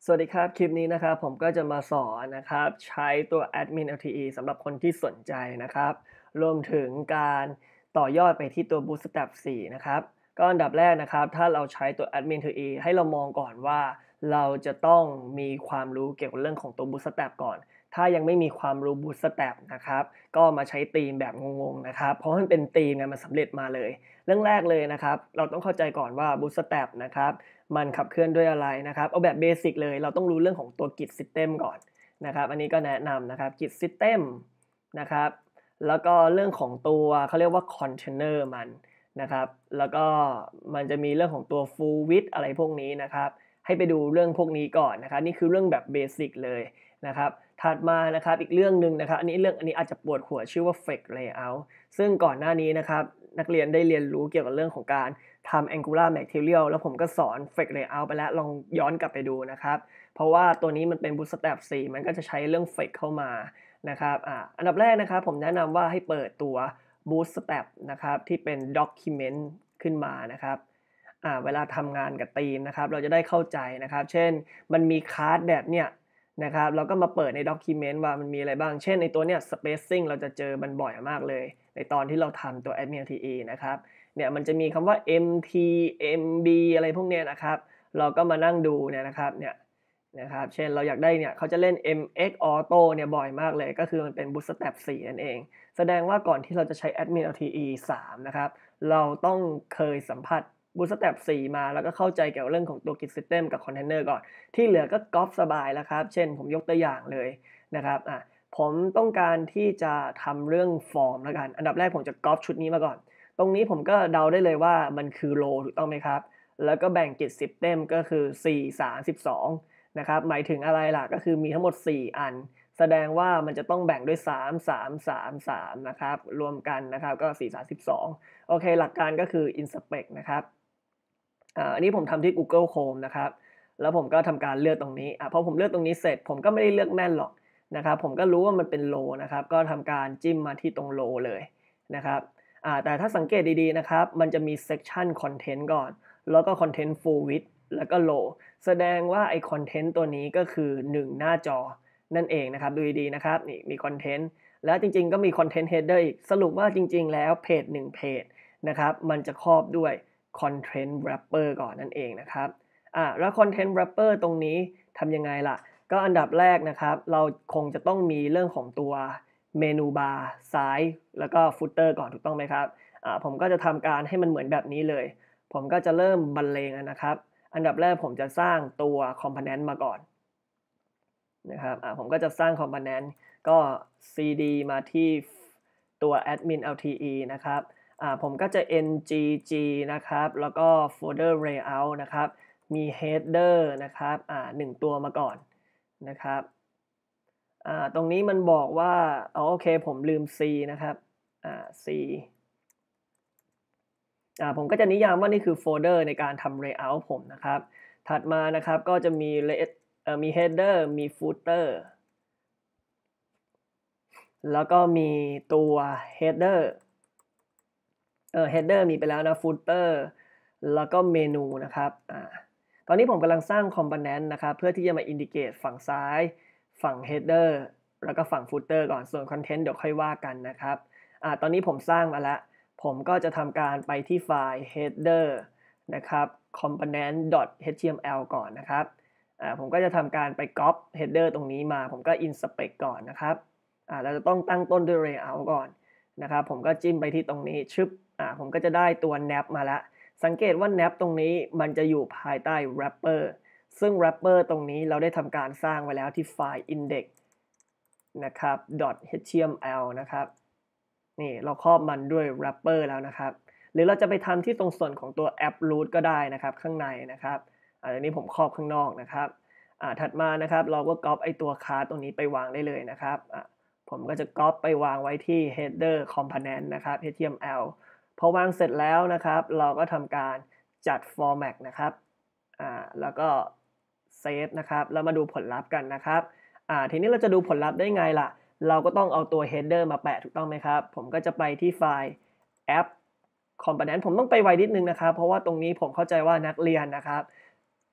สวัสดีครับคลิปนี้นะครับผมก็จะมาสอนนะครับใช้ตัว Admin LTE สำหรับคนที่สนใจนะครับรวมถึงการต่อยอดไปที่ตัว Bootstrap 4นะครับก็อันดับแรกนะครับถ้าเราใช้ตัว Admin LTE ให้เรามองก่อนว่าเราจะต้องมีความรู้เกี่ยวกับเรื่องของตัว Bootstrap ก่อนถ้ายังไม่มีความรู้ Bootstrap นะครับก็มาใช้ธีมแบบงงๆนะครับเพราะมันเป็นธีมไงมันสำเร็จมาเลยเรื่องแรกเลยนะครับเราต้องเข้าใจก่อนว่า Bootstrap นะครับ มันขับเคลื่อนด้วยอะไรนะครับเอาแบบเบสิกเลยเราต้องรู้เรื่องของตัว Git System ก่อนนะครับอันนี้ก็แนะนำนะครับ Git System นะครับแล้วก็เรื่องของตัวเขาเรียกว่าคอนเทนเนอร์มันนะครับแล้วก็มันจะมีเรื่องของตัว Full Width อะไรพวกนี้นะครับให้ไปดูเรื่องพวกนี้ก่อนนะครับนี่คือเรื่องแบบเบสิกเลยนะครับถัดมานะครับอีกเรื่องหนึ่งนะครับอันนี้อาจจะปวดหัวชื่อว่า Fake Layout ซึ่งก่อนหน้านี้นะครับนักเรียนได้เรียนรู้เกี่ยวกับเรื่องของการทำ Angular Material แล้วผมก็สอน Fake Layout ไปแล้วลองย้อนกลับไปดูนะครับเพราะว่าตัวนี้มันเป็น Bootstrap 4มันก็จะใช้เรื่อง Fake เข้ามานะครับอันดับแรกนะครับผมแนะนำว่าให้เปิดตัว Bootstrap นะครับที่เป็น Document ขึ้นมานะครับเวลาทำงานกับธีมนะครับเราจะได้เข้าใจนะครับเช่นมันมีคลาสแบบเนี้ยนะครับเราก็มาเปิดใน Document ว่ามันมีอะไรบ้างเช่นไอ้ตัวเนี้ย Spacing เราจะเจอมันบ่อยมากเลยในตอนที่เราทำตัว Admin LTE นะครับ เนี่ยมันจะมีคำว่า MT MB อะไรพวกเนี้ยนะครับเราก็มานั่งดูเนี่ยนะครับเนี่ยนะครับเช่นเราอยากได้เนี่ยเขาจะเล่น MX Auto เนี่ยบ่อยมากเลยก็คือมันเป็น Bootstrap 4นั่นเองแสดงว่าก่อนที่เราจะใช้ Admin LTE 3นะครับเราต้องเคยสัมผัส Bootstrap 4มาแล้วก็เข้าใจเกี่ยวกับเรื่องของตัว Git System กับคอนเทนเนอร์ก่อนที่เหลือก็ก๊อบสบายแล้วครับเช่นผมยกตัวอย่างเลยนะครับผมต้องการที่จะทำเรื่องฟอร์มแล้วกันอันดับแรกผมจะก๊อบชุดนี้มาก่อน ตรงนี้ผมก็เดาได้เลยว่ามันคือ row ถูกต้องไหมครับแล้วก็แบ่ง Git System ก็คือ4 3 12นะครับหมายถึงอะไรล่ะก็คือมีทั้งหมด4อันแสดงว่ามันจะต้องแบ่งด้วย3 3 3 3นะครับรวมกันนะครับก็4 3 12โอเคหลักการก็คือ inspect นะครับอันนี้ผมทำที่ Google Chrome นะครับแล้วผมก็ทำการเลือกตรงนี้พอผมเลือกตรงนี้เสร็จผมก็ไม่ได้เลือกแม่นหรอกนะครับผมก็รู้ว่ามันเป็น row นะครับก็ทำการจิ้มมาที่ตรง row เลยนะครับ แต่ถ้าสังเกตดีๆนะครับมันจะมี section content ก่อนแล้วก็ content full width แล้วก็ low แสดงว่าไอ้ content ตัวนี้ก็คือ1หน้าจอนั่นเองนะครับดูดีๆนะครับนี่มี content แล้วจริงๆก็มี content header อีกสรุปว่าจริงๆแล้วเพจ1เพจนะครับมันจะครอบด้วย content wrapper ก่อนนั่นเองนะครับแล้ว content wrapper ตรงนี้ทำยังไงล่ะก็อันดับแรกนะครับเราคงจะต้องมีเรื่องของตัว เมนูบาร์ซ้ายแล้วก็ footer ก่อนถูกต้องไหมครับผมก็จะทำการให้มันเหมือนแบบนี้เลยผมก็จะเริ่มบรรเลงนะครับอันดับแรกผมจะสร้างตัว component มาก่อนนะครับผมก็จะสร้าง component ก็ cd มาที่ตัว admin lte นะครับผมก็จะ ngg นะครับแล้วก็ folder layout นะครับมี header นะครับ1ตัวมาก่อนนะครับ ตรงนี้มันบอกว่าอ๋อโอเคผมลืม C นะครับC ผมก็จะนิยามว่านี่คือโฟลเดอร์ในการทำ layout ผมนะครับถัดมานะครับก็จะมี มี header มี footer แล้วก็มีตัว header header มีไปแล้วนะ footer แล้วก็เมนูนะครับตอนนี้ผมกำลังสร้าง component นะครับเพื่อที่จะมา indicate ฝั่งซ้ายฝั่ง header แล้วก็ฝั่ง footer ก่อนส่วน content เดี๋ยวค่อยว่ากันนะครับตอนนี้ผมสร้างมาแล้วผมก็จะทำการไปที่ไฟล์ header นะครับ component.html ก่อนนะครับผมก็จะทำการไป copy header ตรงนี้มาผมก็ inspect ก่อนนะครับเราจะต้องตั้งต้นด้วย layout ก่อนนะครับผมก็จิ้มไปที่ตรงนี้ชึบผมก็จะได้ตัว nap มาแล้วสังเกตว่า nap ตรงนี้มันจะอยู่ภายใต้ wrapper ซึ่ง wrapper ตรงนี้เราได้ทำการสร้างไว้แล้วที่ไฟล์ index นะครับ .html นะครับนี่เราครอบมันด้วย wrapper แล้วนะครับหรือเราจะไปทำที่ตรงส่วนของตัว app root ก็ได้นะครับข้างในนะครับอันนี้ผมครอบข้างนอกนะครับถัดมานะครับเราก็ก๊อปไอตัว class ตรงนี้ไปวางได้เลยนะครับผมก็จะก๊อปไปวางไว้ที่ header component นะครับ html พอวางเสร็จแล้วนะครับเราก็ทำการจัด format นะครับแล้วก็ save นะครับแล้วมาดูผลลัพธ์กันนะครับทีนี้เราจะดูผลลัพธ์ได้ไงล่ะเราก็ต้องเอาตัว header มาแปะถูกต้องไหมครับผมก็จะไปที่ไฟล์ app component ผมต้องไปไวนิดนึงนะครับเพราะว่าตรงนี้ผมเข้าใจว่านักเรียนนะครับ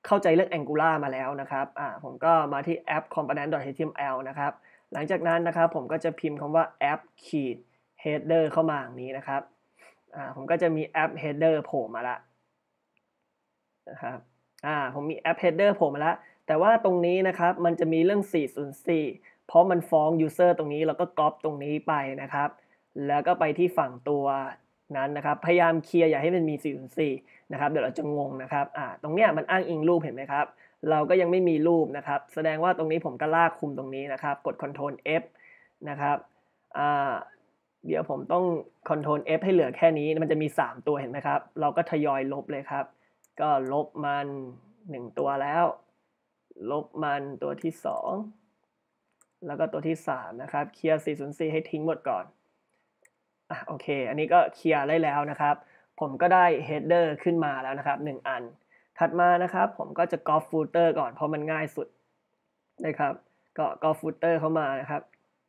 เข้าใจเรื่อง Angular มาแล้วนะครับผมก็มาที่ app component.html นะครับหลังจากนั้นนะครับผมก็จะพิมพ์คำว่า app ขีด header เข้ามาอย่างนี้นะครับผมก็จะมี app header โผล่มาแล้วนะครับผมมี app header โผล่มาแล้วแต่ว่าตรงนี้นะครับมันจะมีเรื่อง404เพราะมันฟ้อง user ตรงนี้แล้วก็ก๊อปตรงนี้ไปนะครับแล้วก็ไปที่ฝั่งตัวนั้นนะครับพยายามเคลียร์อย่าให้มันมี404นะครับเดี๋ยวเราจะงงนะครับตรงเนี้ยมันอ้างอิงรูปเห็นไหมครับเราก็ยังไม่มีรูปนะครับแสดงว่าตรงนี้ผมก็ลากคุมตรงนี้นะครับกด Ctrl F นะครับเดี๋ยวผมต้อง Ctrl F ให้เหลือแค่นี้มันจะมี3ตัวเห็นไหมครับเราก็ทยอยลบเลยครับก็ลบมัน1ตัวแล้วลบมันตัวที่2แล้วก็ตัวที่3นะครับเคลียร์404ให้ทิ้งหมดก่อนโอเคอันนี้ก็เคลียร์ได้แล้วนะครับผมก็ได้ header ขึ้นมาแล้วนะครับ1อันถัดมานะครับผมก็จะ copy footer ก่อนเพราะมันง่ายสุดนะครับก็ copy footer เข้ามานะครับ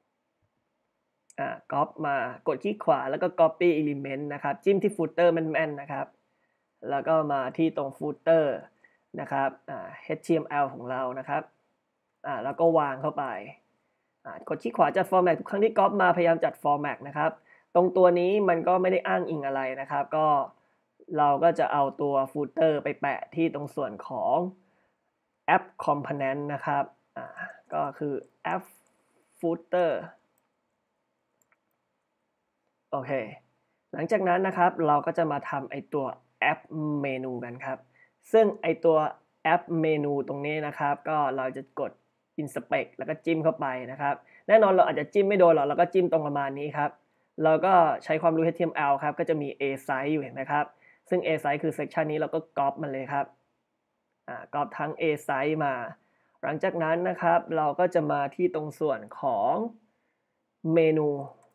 copy มากดคลิกขวาแล้วก็ copy element นะครับจิ้มที่ footer แม่นๆนะครับแล้วก็มาที่ตรง footer นะครับHTML ของเรานะครับแล้วก็วางเข้าไปกดคลิกขวาจัด format ทุกครั้งที่ copy มาพยายามจัด format นะครับตรงตัวนี้มันก็ไม่ได้อ้างอิงอะไรนะครับก็เราก็จะเอาตัว footer ไปแปะที่ตรงส่วนของ app component นะครับก็คือ app footer โอเคหลังจากนั้นนะครับเราก็จะมาทำไอตัว app menu กันครับซึ่งไอตัว app menu ตรงนี้นะครับก็เราจะกด inspect แล้วก็จิ้มเข้าไปนะครับแน่นอนเราอาจจะจิ้มไม่โดนหรอกเราก็จิ้มตรงประมาณนี้ครับเราก็ใช้ความรู้ HTML ครับก็จะมี a size อยู่เห็นไหมครับซึ่ง a size คือ section นี้เราก็ copy มันเลยครับcopy ทั้ง a size มาหลังจากนั้นนะครับเราก็จะมาที่ตรงส่วนของเมนู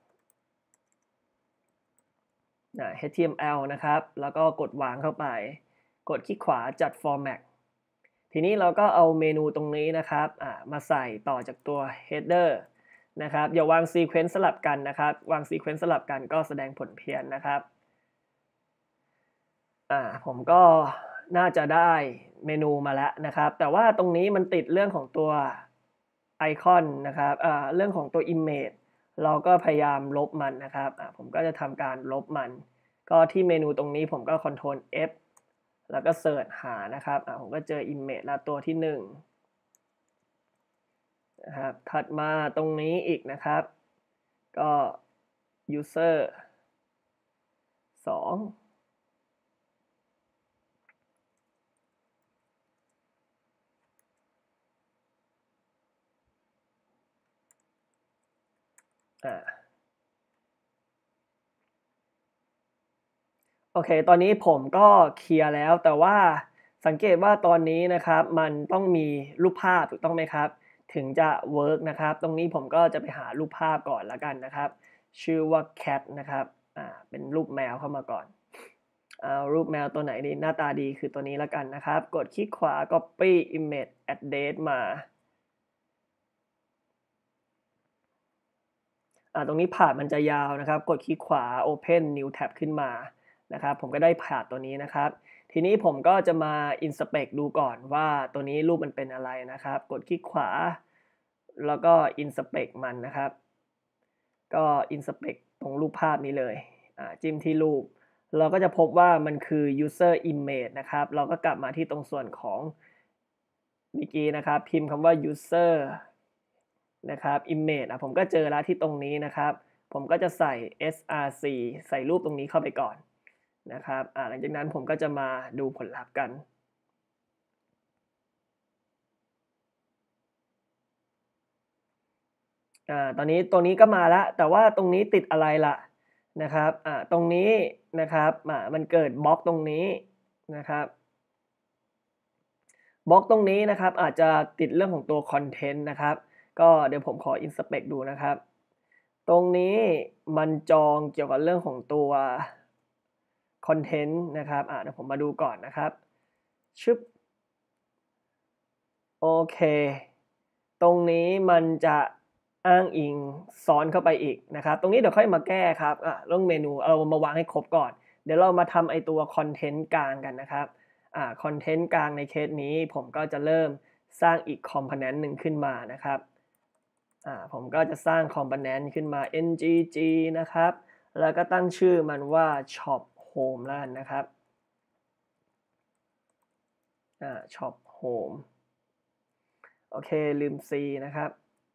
HTML นะครับแล้วก็กดวางเข้าไปกดคลิกขวาจัด format ทีนี้เราก็เอาเมนูตรงนี้นะครับมาใส่ต่อจากตัว header นะครับอย่าวาง sequence สลับกันนะครับวาง sequence สลับกันก็แสดงผลเพี้ยนนะครับผมก็น่าจะได้เมนูมาแล้วนะครับแต่ว่าตรงนี้มันติดเรื่องของตัวไอคอนนะครับเรื่องของตัว image เราก็พยายามลบมันนะครับผมก็จะทำการลบมันก็ที่เมนูตรงนี้ผมก็ Ctrl F แล้วก็เสิร์ชหานะครับผมก็เจอ image แล้วตัวที่1นะครับถัดมาตรงนี้อีกนะครับก็ user 2โอเคตอนนี้ผมก็เคลียร์แล้วแต่ว่าสังเกตว่าตอนนี้นะครับมันต้องมีรูปภาพถูกต้องไหมครับถึงจะเวิร์กนะครับตรงนี้ผมก็จะไปหารูปภาพก่อนแล้วกันนะครับชื่อว่า cat นะครับเป็นรูปแมวเข้ามาก่อนรูปแมวตัวไหนดีหน้าตาดีคือตัวนี้แล้วกันนะครับกดคลิกขวา copy image address มาตรงนี้ผาดมันจะยาวนะครับกดคลิกขวา open new tab ขึ้นมานะครับผมก็ได้ผาดตัวนี้นะครับทีนี้ผมก็จะมา inspect ดูก่อนว่าตัวนี้รูปมันเป็นอะไรนะครับกดคลิกขวาแล้วก็ inspect มันนะครับก็ inspect ตรงรูปภาพนี้เลยจิ้มที่รูปเราก็จะพบว่ามันคือ user image นะครับเราก็กลับมาที่ตรงส่วนของเมื่อกี้นะครับพิมพ์คำว่า user นะครับ image ผมก็เจอแล้วที่ตรงนี้นะครับผมก็จะใส่ src ใส่รูปตรงนี้เข้าไปก่อนนะครับหลังจากนั้นผมก็จะมาดูผลลัพธ์กันตอนนี้ตรงนี้ก็มาแล้วแต่ว่าตรงนี้ติดอะไรล่ะนะครับตรงนี้นะครับมันเกิดบล็อกตรงนี้นะครับบล็อกตรงนี้นะครับอาจจะติดเรื่องของตัวคอนเทนต์นะครับก็เดี๋ยวผมขอ inspect ดูนะครับตรงนี้มันจองเกี่ยวกับเรื่องของตัวคอนเทนต์นะครับเดี๋ยวผมมาดูก่อนนะครับชึบโอเคตรงนี้มันจะอ้างอิงซ้อนเข้าไปอีกนะครับตรงนี้เดี๋ยวค่อยมาแก้ครับเรื่องเมนูเรามาวางให้ครบก่อนเดี๋ยวเรามาทำไอตัวคอนเทนต์กลางกันนะครับคอนเทนต์กลางในเคสนี้ผมก็จะเริ่มสร้างอีก component หนึ่งขึ้นมานะครับผมก็จะสร้าง component ขึ้นมา ngg นะครับแล้วก็ตั้งชื่อมันว่า shop home แล้วกันนะครับshop home โอเคลืม C นะครับ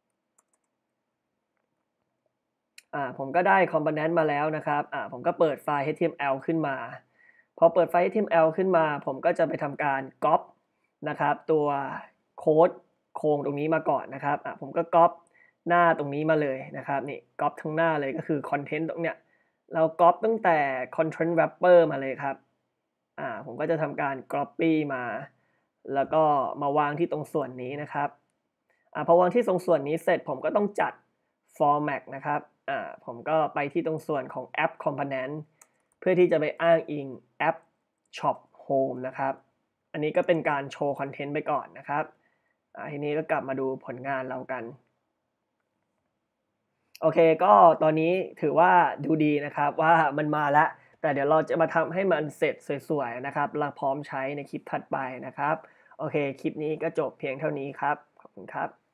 ผมก็ได้ component มาแล้วนะครับผมก็เปิดไฟล์ html ขึ้นมาพอเปิดไฟล์ html ขึ้นมาผมก็จะไปทำการก๊อปนะครับตัวโค้ดโครงตรงนี้มาก่อนนะครับผมก็ก๊อปหน้าตรงนี้มาเลยนะครับนี่ก๊อปทั้งหน้าเลยก็คือคอนเทนต์ตรงเนี้ยเราก๊อปตั้งแต่ content wrapper มาเลยครับผมก็จะทำการ copy มาแล้วก็มาวางที่ตรงส่วนนี้นะครับพอวางที่ตรงส่วนนี้เสร็จผมก็ต้องจัด format นะครับผมก็ไปที่ตรงส่วนของ app component เพื่อที่จะไปอ้างอิง app shop home นะครับอันนี้ก็เป็นการโชว์คอนเทนต์ไปก่อนนะครับทีนี้ก็กลับมาดูผลงานเรากันโอเคก็ตอนนี้ถือว่าดูดีนะครับว่ามันมาแล้วแต่เดี๋ยวเราจะมาทำให้มันเสร็จสวยๆนะครับแล้วพร้อมใช้ในคลิปถัดไปนะครับโอเคคลิปนี้ก็จบเพียงเท่านี้ครับขอบคุณครับ